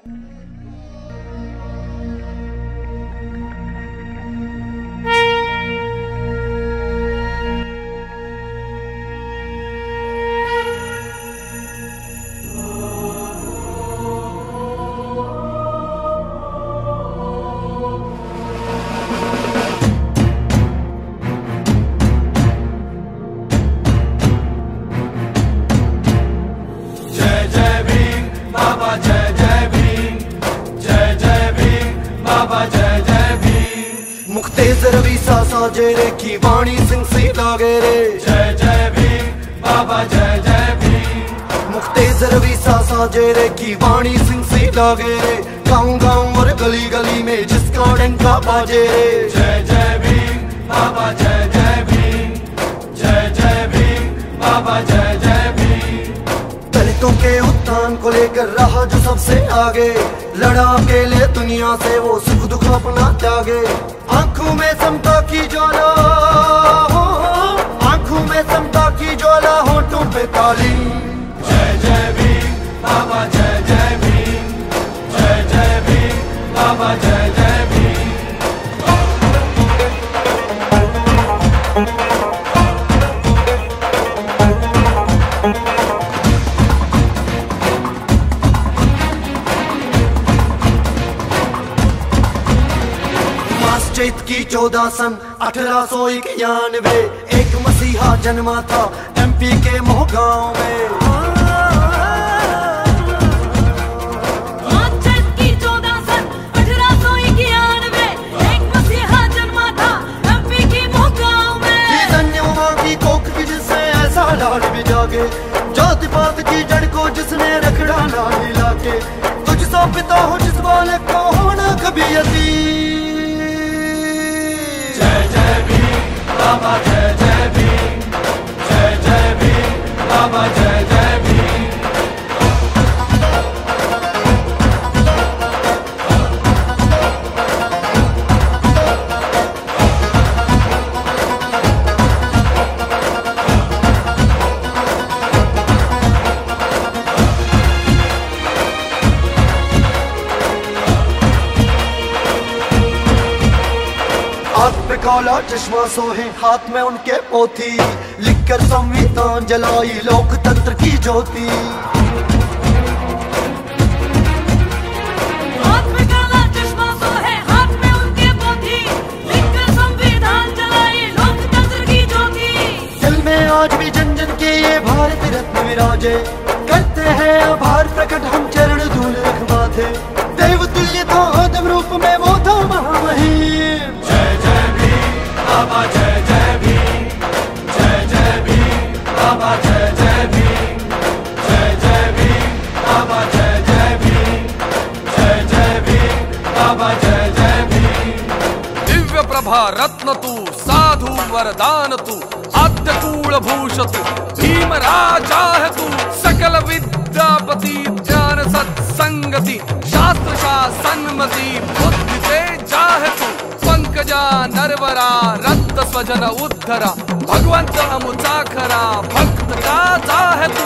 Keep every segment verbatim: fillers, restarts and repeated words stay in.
जेरे की वाणी सिंह सी लागे रे। जय जय भीम बाबा जय जय भीम। मुख्तेज रवि सासा जेरे की वाणी सिंह सी लागे रे। गाँव गाँव और गली गली में जिसका डंका बाजे रे। जय जय भीम बाबा जय जय भीम। जय जय भीम बाबा जय जय भीम। दलितों के उत्थान को लेकर रहा जो सबसे आगे, लड़ा अकेले दुनिया से वो सुख दुख अपना त्यागे। आंखों में समता की ज्वाला, आंखों में समता की ज्वाला, होठों पे ताली। जय जय भीम बाबा जय जय भीम। जय जय भीम बाबा जय जय भीम। चैत की चौदह सन अठारह सौ इक्यानवे एक मसीहा जन्मा था एमपी के मोहगांव में। चैत की चौदह सन अठारह सौ इक्यानवे एक मसीहा जन्मा था एमपी के मोहगांव में। धन्यवा की कोख की जिससे ऐसा लाल भी जागे, जाति पात की जड़ को जिसने रखड़ा ना हिला के। तुझसा पिता हो जिस बालक को होना कभी यतीम। जय जय भीम बाबा जय जय भीम। जय जय भीम बाबा जय जय भीम। हाथ पे काला चश्मा सोहे, हाथ में उनके पोथी, लिखकर संविधान जलाई लोकतंत्र की ज्योति। हाथ में काला चश्मा सोहे, हाथ में उनके पोथी, लिखकर संविधान जलाई लोकतंत्र की ज्योति। दिल में आज भी जन जन के ये भारत रत्न विराजे, करते हैं आभार प्रकट हम चरण धूल रखवा थे। देव तुल्य था आदम रूप में वो था महामहिम। बाबा जय जय भीम। जय जय भीम बाबा जय जय भीम। जय जय भीम बाबा जय जय भीम। जय जय भीम बाबा जय जय भीम। दिव्य प्रभा रत्न तू, साधु वरदान तू, आद्य कूल भूष तू, भीम राजा है तू। सकल विद्यापति ज्ञान सत्संगति, शास्त्र शासनमति, बुद्धि से जाहे तू। पंकजा नरवरा रक्त स्वजन उद्धरा, भगवंत अमुचाखरा, भक्त राजा है तू।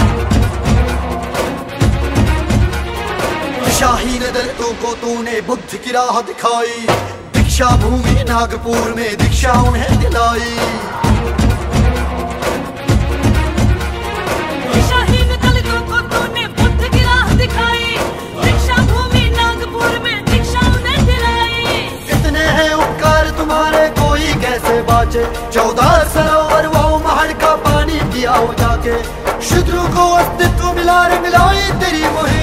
शाहीन दलितों को तूने बुद्ध की राह दिखाई, दीक्षा भूमि नागपुर में दीक्षा उन्हें दिलाई। शाहीन दलितों को तूने बुद्ध की राह दिखाई, दीक्षा भूमि नागपुर में दीक्षा उन्हें दिलाई। इतने हैं उपकार तुम्हारे कोई कैसे बाचे, चौदह सरोवर वो महड़ का पानी पिया हो जाके। शूद्रों को अस्तित्व मिला रे मिलाई तेरी मुहिम।